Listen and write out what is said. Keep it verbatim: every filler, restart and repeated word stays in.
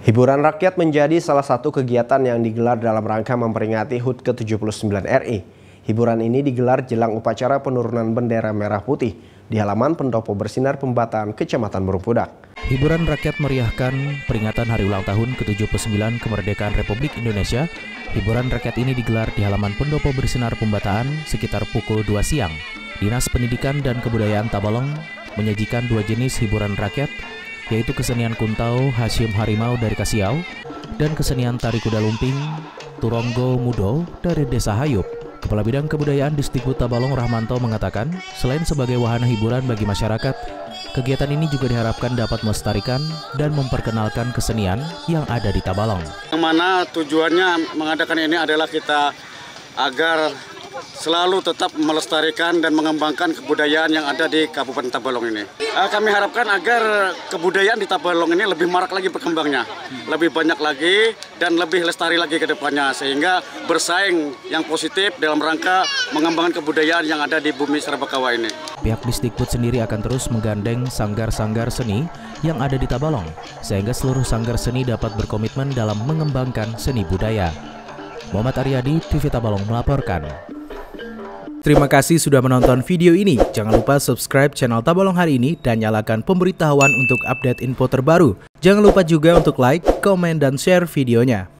Hiburan rakyat menjadi salah satu kegiatan yang digelar dalam rangka memperingati H U T ke tujuh puluh sembilan R I. Hiburan ini digelar jelang upacara penurunan bendera merah putih di halaman Pendopo Bersinar Pembataan, Kecamatan Murumpudak. Hiburan rakyat meriahkan peringatan hari ulang tahun ke tujuh puluh sembilan kemerdekaan Republik Indonesia. Hiburan rakyat ini digelar di halaman Pendopo Bersinar Pembataan sekitar pukul dua siang. Dinas Pendidikan dan Kebudayaan Tabalong menyajikan dua jenis hiburan rakyat, yaitu kesenian kuntau Hashim Harimau dari Kasiau dan kesenian tari kuda lumping Turonggo Mudo dari Desa Hayup. Kepala Bidang Kebudayaan Disdikbud Tabalong Rahmanto mengatakan, selain sebagai wahana hiburan bagi masyarakat, kegiatan ini juga diharapkan dapat melestarikan dan memperkenalkan kesenian yang ada di Tabalong. Yang mana tujuannya mengadakan ini adalah kita agar selalu tetap melestarikan dan mengembangkan kebudayaan yang ada di Kabupaten Tabalong ini. Kami harapkan agar kebudayaan di Tabalong ini lebih marak lagi berkembangnya, lebih banyak lagi dan lebih lestari lagi ke depannya, sehingga bersaing yang positif dalam rangka mengembangkan kebudayaan yang ada di bumi Serbakawa ini. Pihak Disdikbud sendiri akan terus menggandeng sanggar-sanggar seni yang ada di Tabalong, sehingga seluruh sanggar seni dapat berkomitmen dalam mengembangkan seni budaya. Muhammad Aryadi, T V Tabalong melaporkan. Terima kasih sudah menonton video ini. Jangan lupa subscribe channel Tabalong Hari Ini dan nyalakan pemberitahuan untuk update info terbaru. Jangan lupa juga untuk like, komen, dan share videonya.